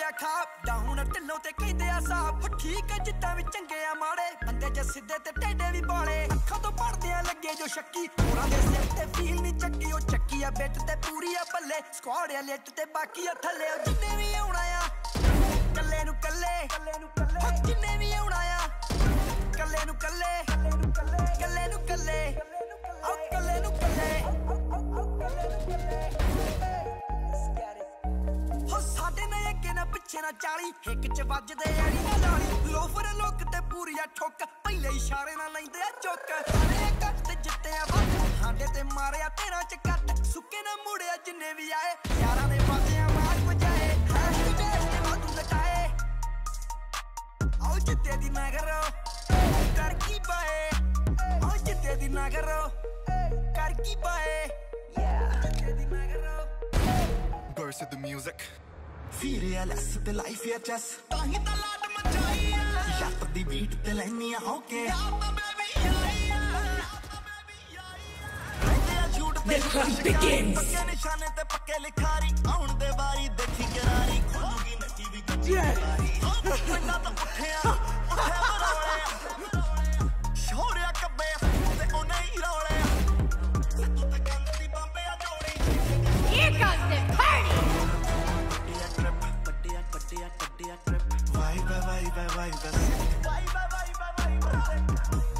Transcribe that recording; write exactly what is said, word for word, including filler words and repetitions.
ਆ ਖਾਪ ਡਾਊਨ ਢਿੱਲੋਂ ਤੇ ਕਹਿੰਦੇ ਆ ਸਾਫ ਠੀਕ ਹੈ ਜਿੱਦਾਂ ਵੀ ਚੰਗੇ ਆ ਮਾੜੇ ਬੰਦੇ ਜੇ ਸਿੱਧੇ ਤੇ ਟੇਢੇ ਵੀ ਬਾਲੇ ਅੱਖਾਂ ਤੋਂ ਪੜਦੇ ਆ ਲੱਗੇ ਜੋ ਸ਼ੱਕੀ ਹੋਰਾਂ ਦੇ ਸਿਰ ਤੇ ਫੀਲ ਨਹੀਂ ਚੱਕੀ ਉਹ ਚੱਕੀ ਆ ਬਿੱਟ ਤੇ ਪੂਰੀ ਆ ਬੱਲੇ ਸਕੁਆਡ ਆ ਲਿੱਟ ਤੇ ਬਾਕੀ ਆ ਥੱਲੇ ਉਹ ਜਿੰਨੇ ਵੀ ਆਉਣਾ ਆ ਕੱਲੇ ਨੂੰ ਕੱਲੇ ਕੱਲੇ ਨੂੰ ਕੱਲੇ ਜਿੰਨੇ ਵੀ ਆਉਣਾ ਆ ਕੱਲੇ ਨੂੰ ਕੱਲੇ ਕੱਲੇ ਨੂੰ ਕੱਲੇ ਆਓ ਕੱਲੇ ਨੂੰ ਕੱਲੇ ਹੋ ਸਾਡੇ ਨਾਲ ਅੱਗੇ ਨਾ ਪਿੱਛੇ ਨਾ ਚਾਲੀ ਇੱਕ ਚ ਵੱਜਦੇ ਆੜੀ ਨਾ ਲਾਲੀ ਲੋਫਰ ਲੋਕ ਤੇ ਪੂਰੀ ਆ ਠੋਕ ਪਹਿਲੇ ਇਸ਼ਾਰੇ ਨਾਲ ਲੈਂਦੇ ਆ ਚੁੱਕ ਸਾਰੇ ਕੱਟ ਤੇ ਜਿੱਤੇ ਆ ਸਾਡੇ ਤੇ ਮਾਰਿਆ ਤੇਰਾ ਚ ਕੱਟ ਸੁੱਕੇ ਨਾ ਮੁੜਿਆ ਜਿੰਨੇ ਵੀ ਆਏ ਯਾਰਾਂ ਦੇ ਵਾਦਿਆਂ ਮਾਰ ਵਜਾਏ ਹੈਸ਼ ਤੇ ਵਾਦੂ ਲਟਾਏ ਆਓ ਜਿੱਤੇ ਦੀ ਨਾ ਕਰੋ ਕਰ ਕੀ ਪਾਏ ਆਓ ਜਿੱਤੇ ਦੀ ਨਾ ਕਰੋ ਕਰ ਕੀ ਪਾਏ ਜਿੱਤੇ ਦੀ ਨਾ ਕਰੋ Burst of the music Feel ya less the life ya just ਤਾਹੀਂ ਤਾਂ ਲਾਟ ਮਚਾਈ ਆ ਜੱਟ ਦੀ ਬੀਟ ਤੇ ਲੈਨੀਆਂ ਹੋ ਕੇ ਯਾਰ ਤਾਂ ਬੇਬੀ ਆਈ ਆ The hunt begins. ਪੱਕੇ ਨਿਸ਼ਾਨੇ ਤੇ ਪੱਕੇ ਲਿਖਾਰੀ ਆਉਣ ਦੇ ਵਾਰੀ ਦੇਖੀ ਕਰਾਰੀ ਖੋਲੂਗੀ ਨੱਟੀ ਵੀ ਗੱਡੀ ਪਿੰਡਾਂ ਤੋਂ ਉੱਠਿਆ ਉੱਠਿਆ ਬਰੋਲੇ ਸ਼ੋਰਿਆ ਕੱਬੇ ਤੇ ਉਹ ਨਹੀਂ ਰੋਲੇ ਤੂੰ ਤਾਂ ਕੰਨ ਦੀ ਬੰਬੇ ਆ ਜੋੜੀ Here comes the party. Vai, vai, vai, vai, vai, vai. Vai, vai, vai, vai, vai.